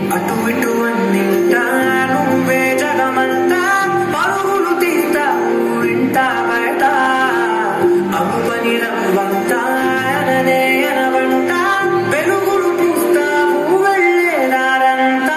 అటు ఇటు అన్నింటా నువ్వే జగమంతా పరుగులు తీస్తావు ఇంట బయట అవ్వని రవ్వంతా అననే అనవంట వెలుగులు పూస్తావు వెళ్ళేదారంతా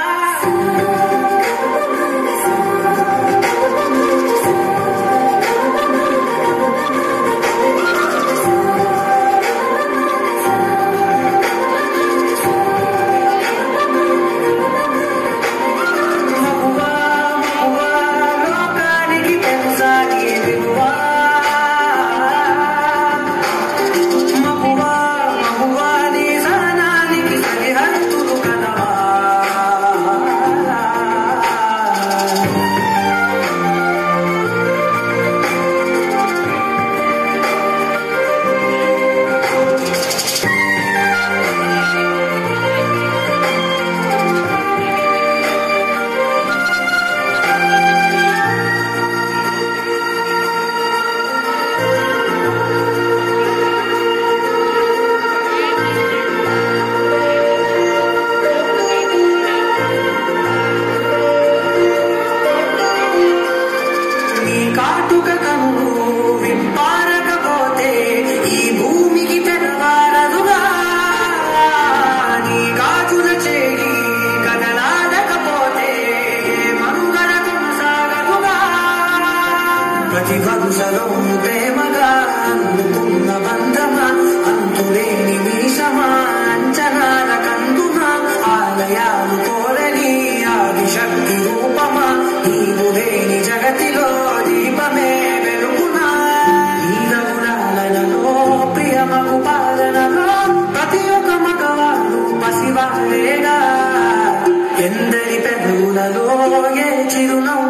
ప్రతి వరుసలో ప్రేమగా అందుకున్న బంధమా అంతులేని వీషమా అంచనాల కందున ఆలయాలు కోరని ఆదిశక్తి రూపమా నీవు లేని జగతిలో దీపమే వెలుగునా ఈ రఘురాలలో ప్రియమగు పాలనలో ప్రతి ఒక్క మగవాడు పసివాడేగా ఎందరి పెదవులలో ఏ చిరునవ్వు